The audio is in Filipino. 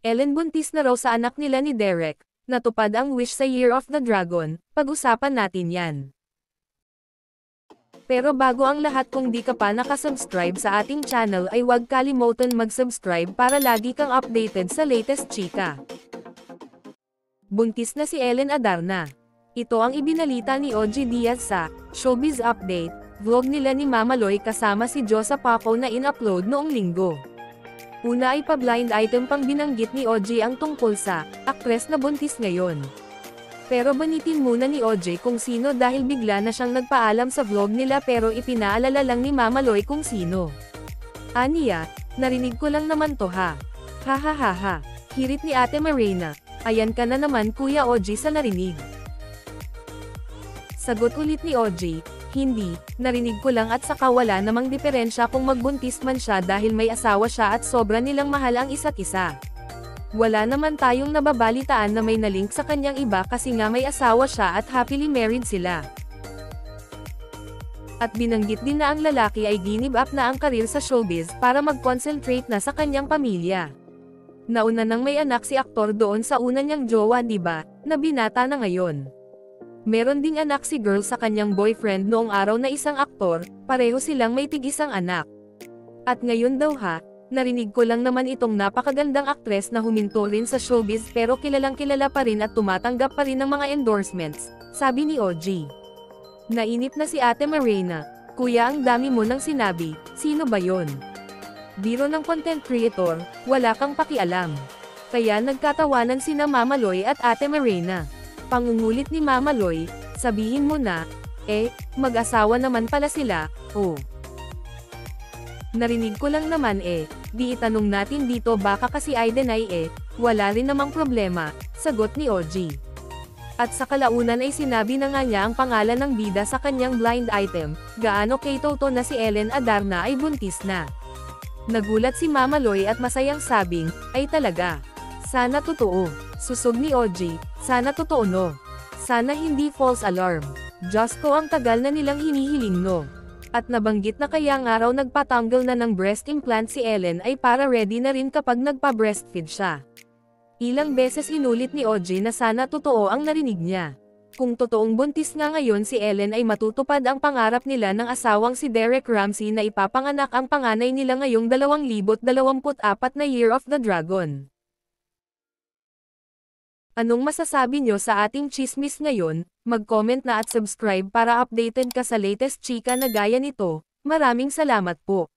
Ellen buntis na raw sa anak nila ni Derek, natupad ang wish sa Year of the Dragon, pag-usapan natin yan. Pero bago ang lahat, kung di ka pa nakasubscribe sa ating channel ay huwag kalimutan mag-subscribe para lagi kang updated sa latest chika. Buntis na si Ellen Adarna. Ito ang ibinalita ni OG Diaz sa Showbiz Update, vlog nila ni Mama Loy kasama si Josa Paco na in-upload noong linggo. Una ay pa-blind item pang binanggit ni OG ang tungkol sa aktres na buntis ngayon. Pero banitin muna ni OG kung sino dahil bigla na siyang nagpaalam sa vlog nila pero ipinaalala lang ni Mama Loy kung sino. Aniya, narinig ko lang naman to ha. Hahaha. Hirit ni Ate Marina. Ayan ka na naman Kuya OG sa narinig. Sagot ulit ni OG, hindi, narinig ko lang at saka wala namang diferensya kung magbuntis man siya dahil may asawa siya at sobra nilang mahal ang isa't isa. Wala naman tayong nababalitaan na may nalink sa kanyang iba kasi nga may asawa siya at happily married sila. At binanggit din na ang lalaki ay ginib up na ang karir sa showbiz para mag-concentrate na sa kanyang pamilya. Nauna nang may anak si aktor doon sa una niyang jowa diba, na binata na ngayon. Meron ding anak si girl sa kanyang boyfriend noong araw na isang aktor, pareho silang may tig-isang anak. At ngayon daw ha, narinig ko lang naman itong napakagandang aktres na huminto rin sa showbiz pero kilalang kilala pa rin at tumatanggap pa rin ng mga endorsements, sabi ni OG. Nainip na si Ate Marina, Kuya ang dami mo nang sinabi, sino ba yon? Biro ng content creator, wala kang pakialam. Kaya nagkatawanan sina Mama Loy at Ate Marina. Pangungulit ni Mama Loy, sabihin mo na, mag-asawa naman pala sila, oh. Narinig ko lang naman di itanong natin dito baka kasi I deny wala rin namang problema, sagot ni OG. At sa kalaunan ay sinabi na nga niya ang pangalan ng bida sa kanyang blind item, gaano kay Toto na si Ellen Adarna ay buntis na. Nagulat si Mama Loy at masayang sabing, ay talaga. Sana totoo. Susog ni OG, sana totoo no. Sana hindi false alarm. Diyos ko ang tagal na nilang hinihiling no. At nabanggit na kaya nga raw nagpatanggal na ng breast implant si Ellen ay para ready na rin kapag nagpa-breastfeed siya. Ilang beses inulit ni OG na sana totoo ang narinig niya. Kung totoong buntis nga ngayon si Ellen ay matutupad ang pangarap nila ng asawang si Derek Ramsey na ipapanganak ang panganay nila ngayong 2024 na Year of the Dragon. Anong masasabi nyo sa ating chismis ngayon? Mag-comment na at subscribe para updated ka sa latest chika na gaya nito. Maraming salamat po.